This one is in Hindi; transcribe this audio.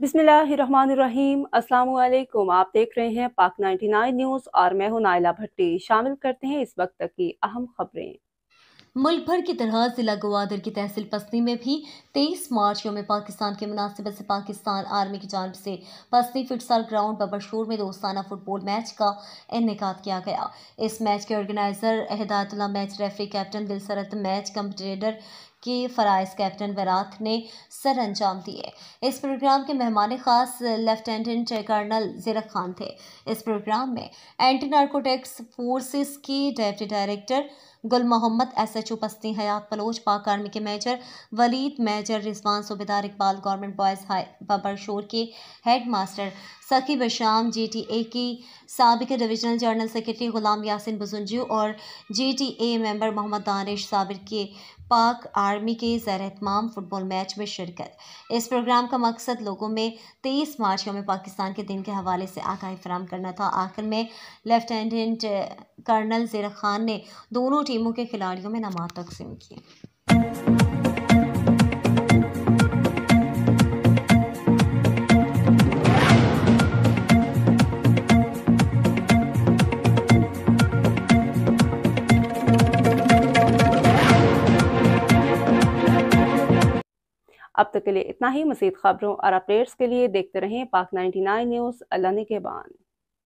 बिस्मिल्लाहिर्रहमानिर्रहीम। अस्सलामु अलैकुम। आप देख रहे हैं पाक 99 न्यूज़ और मैं हूं नाइला भट्टी। शामिल करते हैं इस वक्त की अहम खबरें। मुल्क भर की तरह जिला गवादर की तहसील पसनी में भी 23 मार्च यौम पाकिस्तान की मुनासिबत से पाकिस्तान आर्मी की जानिब से पसनी फुटसाल ग्राउंड बबरशोर में दोस्ताना फुटबॉल मैच का इनेकाद किया गया। इस मैच के organiser Hidayatullah, match referee captain Dilsarat, match commentator के फराइज कैप्टन वरात ने सर अंजाम दिए। इस प्रोग्राम के मेहमान खास लेफ्टिनेंट कर्नल ज़ीरक खान थे। इस प्रोग्राम में एंटी नार्कोटिक्स फोर्सेस के deputy director Gul Mohammad, SHO Pasti Hayat Baloch, Pak army के मेजर वलीद, मेजर रिजवान, सूबेदार Iqbal, government boys high Babarshor के head master Saqib Sham, GTA की साबिक divisional general secretary Ghulam Yasin Bizenjo और GTA मेंबर मोहम्मद दानिश साबिर के पाक आर्मी के ज़ेर-ए-एहतमाम फुटबॉल मैच में शिरकत। इस प्रोग्राम का मकसद लोगों में 23 मार्च यौम पाकिस्तान के दिन के हवाले से आगाही फराहम करना था। आखिर में लेफ्टिनेंट कर्नल ज़ीरक खान ने दोनों टीमों के खिलाड़ियों में इनामात तकसीम किए। अब तक के लिए इतना ही। मज़ीद खबरों और अपडेट्स के लिए देखते रहें पाक 99 न्यूज़। अल्लाह निगहबान।